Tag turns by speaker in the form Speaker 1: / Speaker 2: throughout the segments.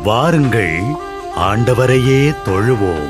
Speaker 1: வாருங்கள், ஆண்டவரையே தொழுவோம்.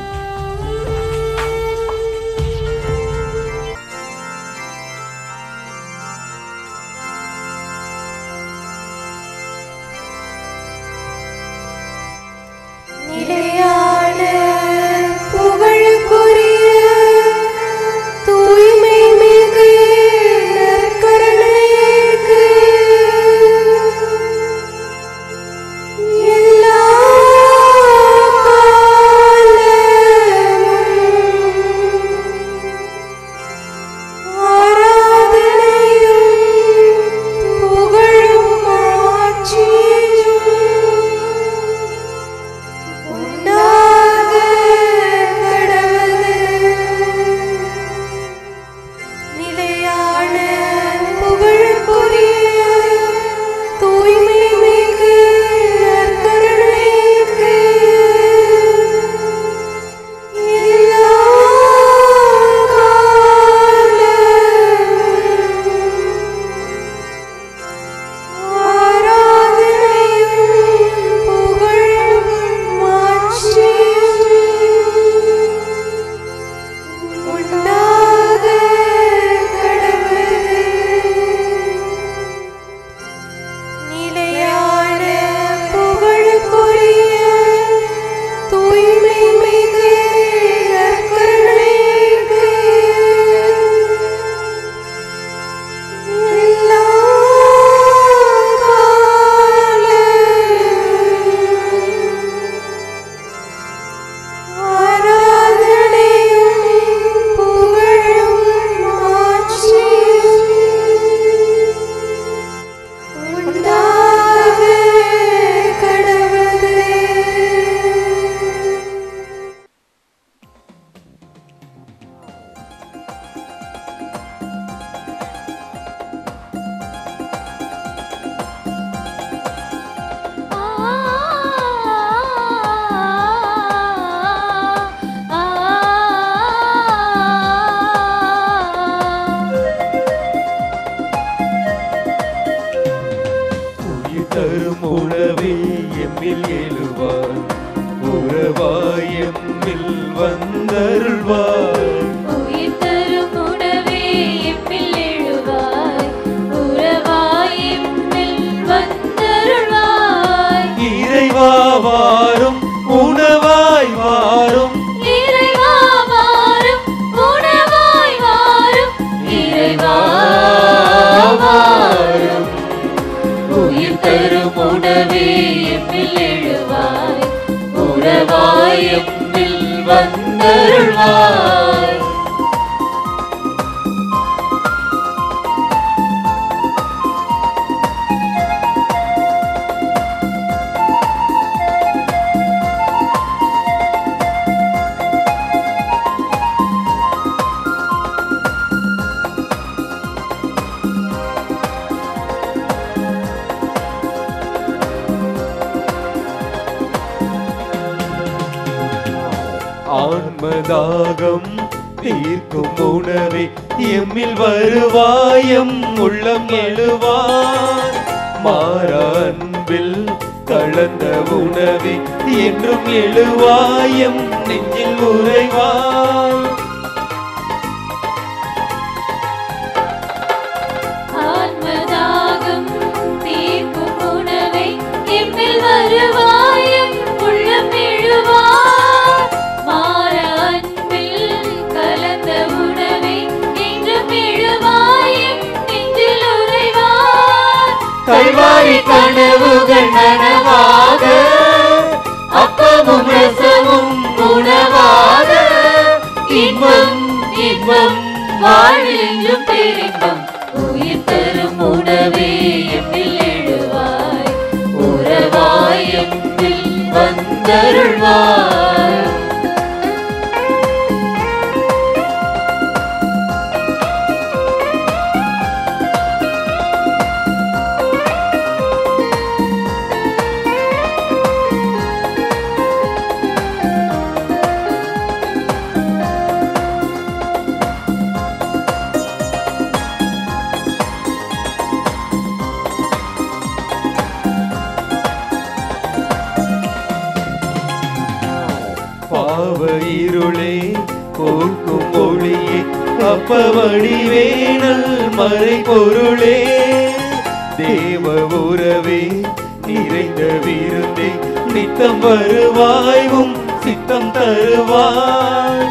Speaker 2: ஆன்மதாகம் தீர்க்கும் உணவே எம்மில் வருவாயம் உள்ளம் எழுவாய். மாறா அன்பில் கலந்த உணவே என்றும் எழுவாயம் நெஞ்சில் உறைவாய்.
Speaker 3: ஆன்மதாகம் தீர்க்கும் உணவே எம்மில் வருவாயம் உள்ளம் எழுவாய்.
Speaker 2: கல்வாரி கனவுகள் நனவாக, அப்பமும் ரசமும் உணவாக, இன்பம் இன்பம் வாழ்வென்றும் பேரின்பம். உயிர் தரும் உணவே எம்மில் எழுவாய், உறவாய் எம்மில் வந்தருள்வாய். பாவ இருளே போக்கும் ஒளியே அப்ப வடிவேனல் மறை பொருளே தேவ உறவே நிறைந்த விருந்தே நித்தம் வருவாயும் சித்தம் தருவாய்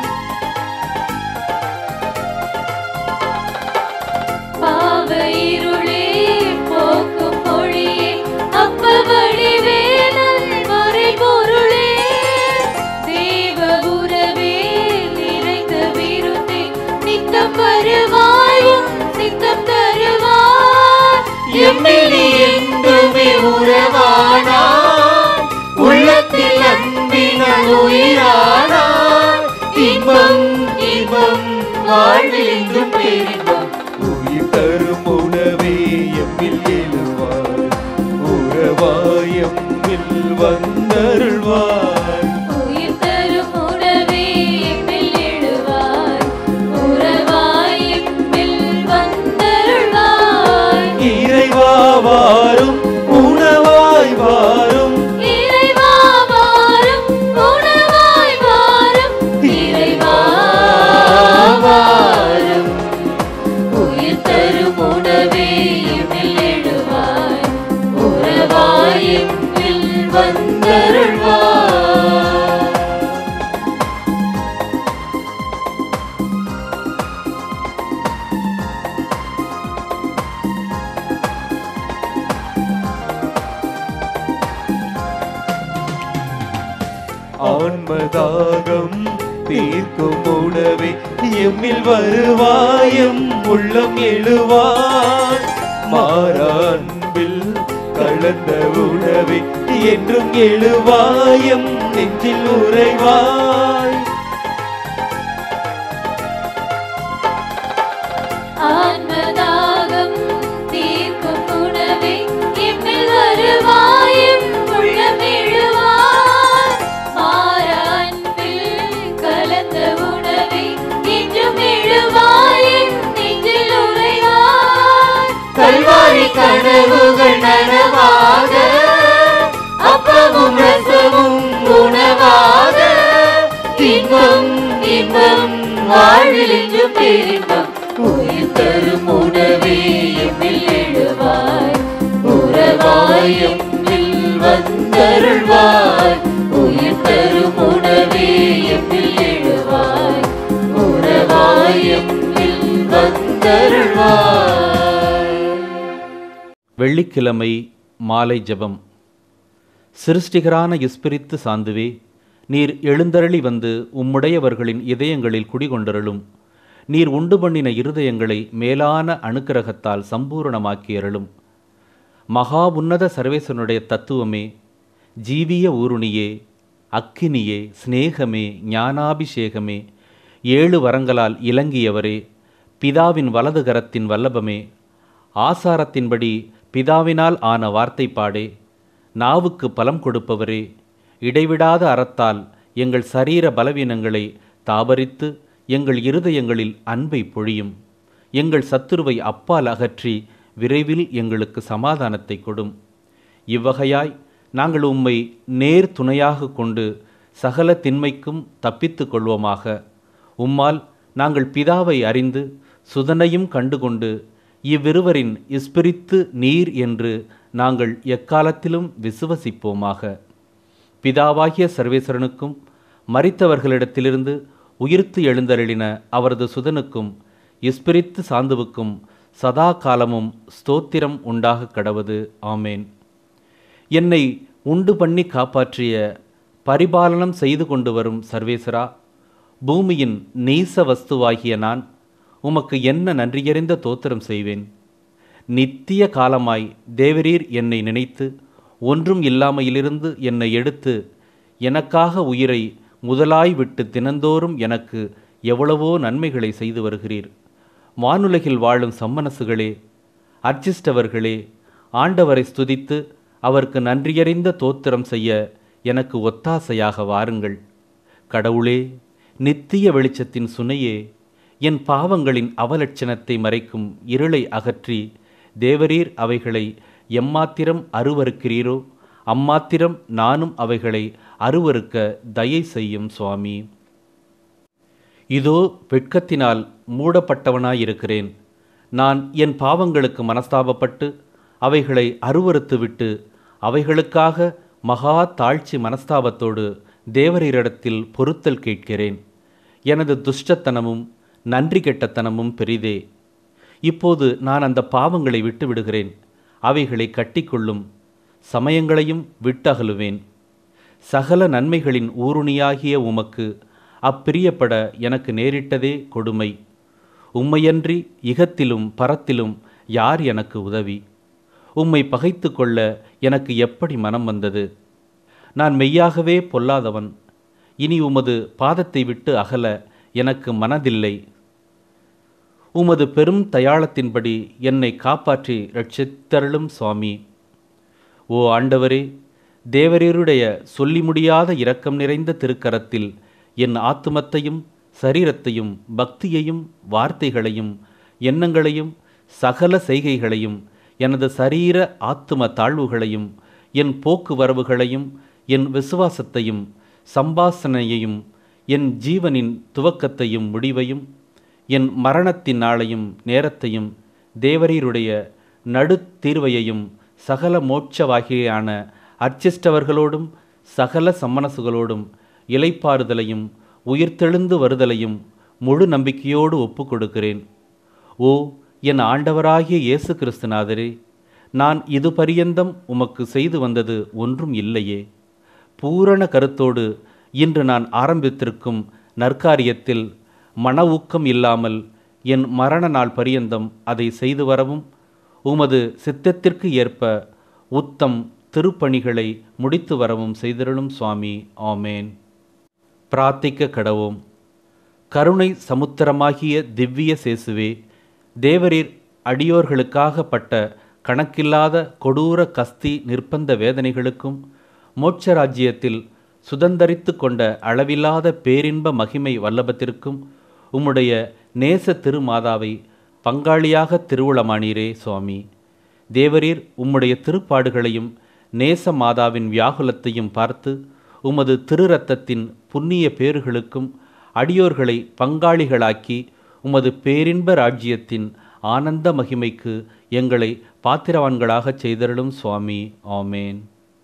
Speaker 3: பாவ இருளே போக்கும் ஒளியே அப்ப வடிவேனல் மறை பொருளே தேவ உறவே நிறைந்த விருந்தே நித்தம் வருவாயும் சித்தம் தருவாய்
Speaker 2: எம்மில் என்றுமே உறவானாய் உள்ளத்தில் அன்பினால் உயிரானாய் இன்பம் இன்பம் வாழ்வில் என்றும் பேரின்பம் உயிர் தரும் உணவே எம்மில் எழுவாய் உறவாய் எம்மில் வந்தருள்வாய்
Speaker 3: உயிர் தரும் உணவே எம்மில் எழுவாய் உறவாய் எம்மில் வந்தருள்வாய்
Speaker 2: இறைவா வாரும் உணவாய் வாரும்
Speaker 3: இறைவா வாரும் உணவாய் வாரும் இறைவா வாரும் உயிர் தரும் உணவே எம்மில் எழுவாய் உறவாய் எம்மில் வந்தருள்வாய்
Speaker 2: ஆன்மதாகம் தீர்க்கும் உணவே எம்மில் வருவாயம் உள்ளம் எழுவாய் மாறா அன்பில் கலந்த உணவே என்றும் எழுவாயம் நெஞ்சில் உறைவாய்
Speaker 3: ஆன்மதாகம் தீர்க்கும் உணவே எம்மில் வருவாயும் உள்ளம் எழுவாய் மாறா அன்பில் கலந்த உணவே என்றும் எழுவாயும் நெஞ்சில் உறைவாய்
Speaker 2: கல்வாரி கனவுகள் நனவாக அப்பமும் ரசமும் உணவாக இன்பம் இன்பம் வாழ்வில் என்றும் பேரின்பம் உயிர் தரும் உணவே எம்மில் எழுவாய் உறவாய் எம்மில் வந்தருள்வாய் உயிர் தரும் உணவே எம்மில் எழுவாய் உறவாய் எம்மில் வந்தருள்வாய்.
Speaker 4: வெள்ளிக்கிழமை மாலை ஜெபம். சிருஷ்டிகரான இஸ்பிரித்து சாந்துவே, நீர் எழுந்தருளி வந்து உம்முடையவர்களின் இதயங்களில் குடிகொண்டருளும். நீர் உண்டு பண்ணின இருதயங்களை மேலான அனுக்கிரகத்தால் சம்பூரணமாக்கியருளும். மகா உன்னத சர்வேசனுடைய தத்துவமே, ஜீவிய ஊருணியே, அக்கினியே, சிநேகமே, ஞானாபிஷேகமே, 7 வரங்களால் இலங்கியவரே, பிதாவின் வலது கரத்தின் வல்லபமே, ஆசாரத்தின்படி பிதாவினால் ஆன வார்த்தைப்பாடே, நாவுக்கு பலம் கொடுப்பவரே, இடைவிடாத அறத்தால் எங்கள் சரீர பலவீனங்களை தாபரித்து எங்கள் இருதயங்களில் அன்பை பொழியும். எங்கள் சத்துருவை அப்பால் அகற்றி விரைவில் எங்களுக்கு சமாதானத்தை கொடும். இவ்வகையாய் நாங்கள் உம்மை நேர் துணையாக கொண்டு சகல திண்மைக்கும் தப்பித்து கொள்வோமாக. உம்மால் நாங்கள் பிதாவை அறிந்து சுதனையும் கண்டுகொண்டு இவ்விருவரின் இஸ்பிரித்து நீர் என்று நாங்கள் எக்காலத்திலும் விசுவசிப்போமாக. பிதாவாகிய சர்வேஸ்வரனுக்கும் மரித்தவர்களிடத்திலிருந்து உயிர்த்து எழுந்தருளின அவரது சுதனுக்கும் இஸ்பிரித்து சாந்துவுக்கும் சதா காலமும் ஸ்தோத்திரம் உண்டாக கடவது. ஆமேன். என்னை உண்டு பண்ணி காப்பாற்றிய பரிபாலனம் செய்து கொண்டு வரும் சர்வேசரா, பூமியின் நீச வஸ்துவாகிய நான் உமக்கு என்ன நன்றியறிந்த தோத்திரம் செய்வேன். நித்திய காலமாய் தேவரீர் என்னை நினைத்து ஒன்றும் இல்லாமையிலிருந்து என்னை எடுத்து எனக்காக உயிரை முதலாய் விட்டு தினந்தோறும் எனக்கு எவ்வளவோ நன்மைகளை செய்து வருகிறீர். வானுலகில் வாழும் சம்மனசுகளே, அர்ச்சிஷ்டவர்களே, ஆண்டவரை ஸ்துதித்து அவருக்கு நன்றியறிந்த தோத்திரம் செய்ய எனக்கு ஒத்தாசையாக வாருங்கள். கடவுளே, நித்திய வெளிச்சத்தின் சுனையே, என் பாவங்களின் அவலட்சணத்தை மறைக்கும் இருளை அகற்றி தேவரீர் அவைகளை எம்மாத்திரம் அருவருக்கிறீரோ அம்மாத்திரம் நானும் அவைகளை அருவருக்க தயை செய்யும் சுவாமி. இதோ வெட்கத்தினால் மூடப்பட்டவனாயிருக்கிறேன். நான் என் பாவங்களுக்கு மனஸ்தாபப்பட்டு அவைகளை அருவருத்துவிட்டு அவைகளுக்காக மகா தாழ்ச்சி மனஸ்தாபத்தோடு தேவரீரிடத்தில் பொறுத்தல் கேட்கிறேன். எனது துஷ்டத்தனமும் நன்றி கெட்டத்தனமும் பெரிதே. இப்போது நான் அந்த பாவங்களை விட்டு விடுகிறேன். அவைகளை கட்டிக்கொள்ளும் சமயங்களையும் விட்டகலுவேன். சகல நன்மைகளின் ஊருணியாகிய உமக்கு அப்பிரியப்பட எனக்கு நேரிட்டதே கொடுமை. உம்மையன்றி இகத்திலும் பரத்திலும் யார் எனக்கு உதவி? உம்மை பகைத்து கொள்ள எனக்கு எப்படி மனம் வந்தது? நான் மெய்யாகவே பொல்லாதவன். இனி உமது பாதத்தை விட்டு அகல எனக்கு மனதில்லை. உமது பெரும் தயாளத்தின்படி என்னை காப்பாற்றி ரட்சித்தருளும் சுவாமி. ஓ ஆண்டவரே, தேவரீருடைய சொல்லி முடியாத இரக்கம் நிறைந்த திருக்கரத்தில் என் ஆத்துமத்தையும் சரீரத்தையும் பக்தியையும் வார்த்தைகளையும் எண்ணங்களையும் சகல செய்கைகளையும் எனது சரீர ஆத்தும தாழ்வுகளையும் என் போக்குவரவுகளையும் என் விசுவாசத்தையும் சம்பாசனையையும் என் ஜீவனின் துவக்கத்தையும் முடிவையும் என் மரணத்தின் நாளையும் நேரத்தையும் தேவரீருடைய நடுத்தீர்வையையும் சகல மோட்சவாகியான அர்ச்சிஷ்டவர்களோடும் சகல சம்மனசுகளோடும் இளைப்பாறுதலையும் உயிர்த்தெழுந்து வருதலையும் முழு நம்பிக்கையோடு ஒப்பு கொடுக்கிறேன். ஓ என் ஆண்டவராகிய இயேசு கிறிஸ்துநாதரே, நான் இது பரியந்தம் உமக்கு செய்து வந்தது ஒன்றும் இல்லையே. பூரண கருத்தோடு இன்று நான் ஆரம்பித்திருக்கும் நற்காரியத்தில் மன ஊக்கம் இல்லாமல் என் மரண நாள் பரியந்தம் அதை செய்து வரவும் உமது சித்தத்திற்கு ஏற்ப உத்தம் திருப்பணிகளை முடித்து வரவும் செய்திருளும் சுவாமி. ஆமேன். பிரார்த்திக்க கடவோம். கருணை சமுத்திரமாகிய திவ்ய சேசுவே, தேவரீர் அடியோர்களுக்காக பட்ட கணக்கில்லாத கொடூர கஸ்தி நிர்பந்த வேதனைகளுக்கும் மோட்சராஜ்யத்தில் சுதந்தரித்து கொண்ட அளவில்லாத பேரின்ப மகிமை வல்லபத்திற்கும் உம்முடைய நேச திருமாதாவை பங்காளியாக திருவுளமானீரே சுவாமி. தேவரீர் உம்முடைய திருப்பாடுகளையும் நேச மாதாவின் வியாகுலத்தையும் பார்த்து உமது திருரத்தத்தின் புண்ணிய பேறுகளுக்கும் அடியோர்களை பங்காளிகளாக்கி உமது பேரின்ப ராஜ்யத்தின் ஆனந்த மகிமைக்கு எங்களை பாத்திரவான்களாகச் செய்தருளும் சுவாமி. ஆமேன்.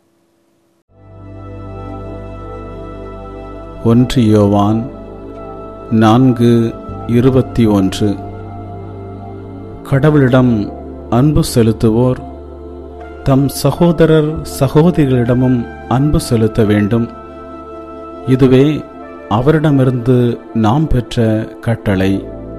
Speaker 5: 1 யோவான் 4:21. கடவுளிடம் அன்பு செலுத்துவோர் தம் சகோதரர் சகோதரிகளிடமும் அன்பு செலுத்த வேண்டும். இதுவே அவரிடமிருந்து நாம் பெற்ற கட்டளை.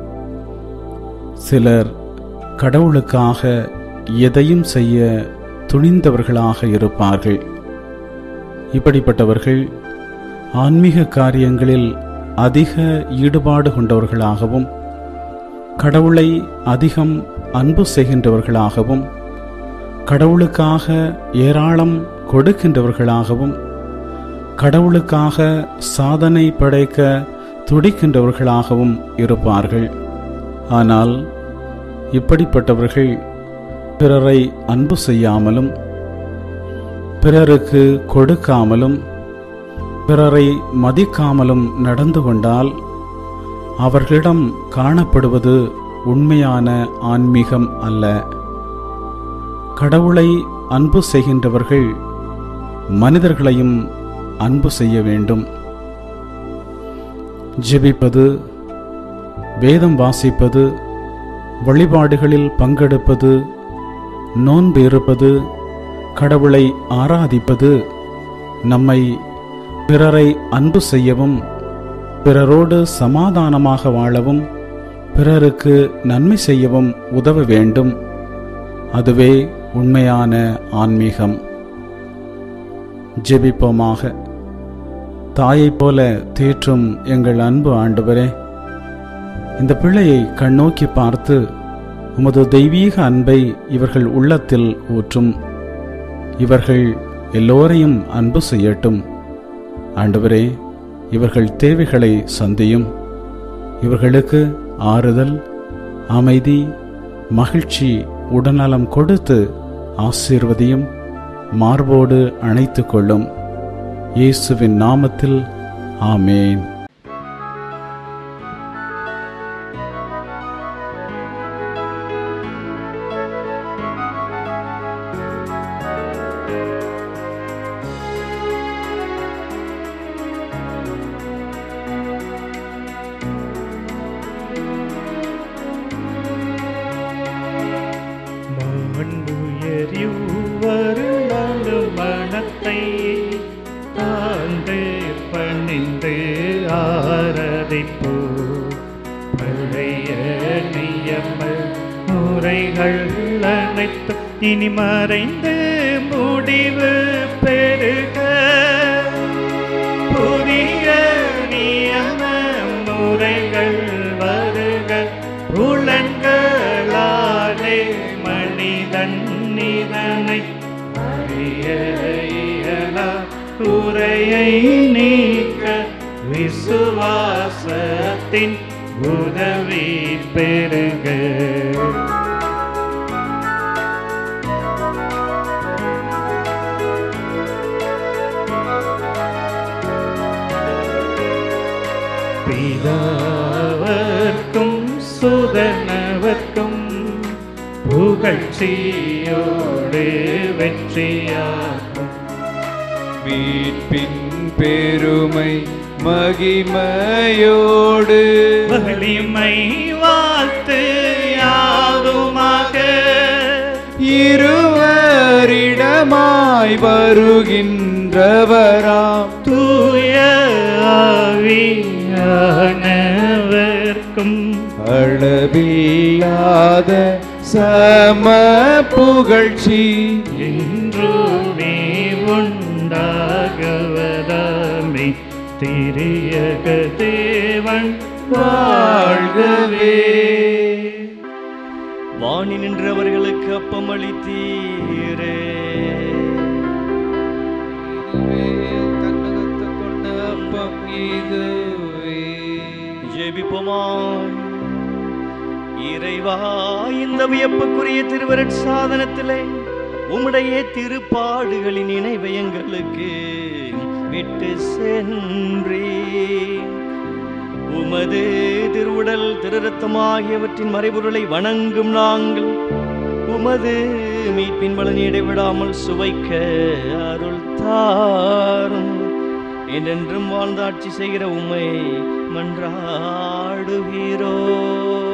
Speaker 5: சிலர் கடவுளுக்காக எதையும் செய்ய துணிந்தவர்களாக இருப்பார்கள். இப்படிப்பட்டவர்கள் ஆன்மீக காரியங்களில் அதிக ஈடுபாடு கொண்டவர்களாகவும் கடவுளை அதிகம் அன்பு செய்கின்றவர்களாகவும் கடவுளுக்காக ஏராளம் கொடுக்கின்றவர்களாகவும் கடவுளுக்காக சாதனை படைக்க துடிக்கின்றவர்களாகவும் இருப்பார்கள். ஆனால் இப்படிப்பட்டவர்கள் பிறரை அன்பு செய்யாமலும் பிறருக்கு கொடுக்காமலும் பிறரை மதிக்காமலும் நடந்து கொண்டால் அவர்களிடம் காணப்படுவது உண்மையான ஆன்மீகம் அல்ல. கடவுளை அன்பு செய்கின்றவர்கள் மனிதர்களையும் அன்பு செய்ய வேண்டும். ஜெபிப்பது, வேதம் வாசிப்பது, வழிபாடுகளில் பங்கெடுப்பது, நோன்பு இருப்பது, கடவுளை ஆராதிப்பது நம்மை பிறரை அன்பு செய்யவும் பிறரோடு சமாதானமாக வாழவும் பிறருக்கு நன்மை செய்யவும் உதவ வேண்டும். அதுவே உண்மையான ஆன்மீகம். ஜெபிப்போமாக. தாயைப் போல தேற்றும் எங்கள் அன்பு ஆண்டவரே, இந்த பிள்ளையை கண்ணோக்கி பார்த்து உமது தெய்வீக அன்பை இவர்கள் உள்ளத்தில் ஊற்றும். இவர்கள் எல்லோரையும் அன்பு செய்யட்டும். ஆண்டவரே, இவர்கள் தேவைகளை சந்தியும். இவர்களுக்கு ஆறுதல், அமைதி, மகிழ்ச்சி, உடல்நலம் கொடுத்து ஆசீர்வதியும். மார்போடு அணைத்து கொள்ளும். இயேசுவின் நாமத்தில் ஆமேன்.
Speaker 1: மனத்தை தாழ்ந்து பணிந்து ஆராதிப்போ பழைய நியம முறைகள் அனைத்து இனி மறைந்து முடிவு பெருக புதிய நியம முறைகள் வருக புலன்களாலே மனிதன் இதனை அறிய இயலா குறையை நீக்க விசுவாசத்தின் உதவி பெருக. பிதாவர்க்கும் சுதனவர்க்கும் புகழ்ச்சியோடு வெற்றியாகும்
Speaker 6: மீட்பின் பெருமை மகிமையோடு
Speaker 1: வலிமை வாழ்த்து யாதுமாக
Speaker 6: இருவரிடமாய் வருகின்றவராம்
Speaker 1: தூய ஆவியானவர்க்கும்
Speaker 6: அளவில்லாத சம புகழ்ச்சி
Speaker 1: என்றுமே உண்டாகுவதாமே திரியக தேவன் வாழ்கவே.
Speaker 7: வாணி நின்றவர்களுக்கு அப்பம் அளித்தீரே,
Speaker 6: தன்னகத்து கொண்ட அப்பம் இதுவே.
Speaker 7: ஜெபிப்போமாய். இறைவா, இந்த வியப்புக்குரிய திருவருட் சாதனத்திலே உம்முடைய திருப்பாடுகளின் நினைவை எங்களுக்கு விட்டு சென்றேன். உமது திருவுடல் திருரத்தமாகியவற்றின் மறைபொருளை வணங்கும் நாங்கள் உமது மீட்பின் பலனை இடைவிடாமல் சுவைக்க அருள் தாரும். என்றென்றும் வாழ்ந்தாட்சி செய்கிற உம்மை மன்றாடுகிறோம்.